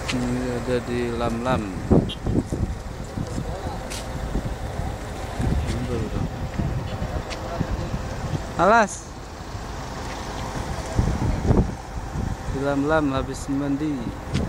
Ini ada di Lam-Lam. Alas di Lam-Lam habis mandi.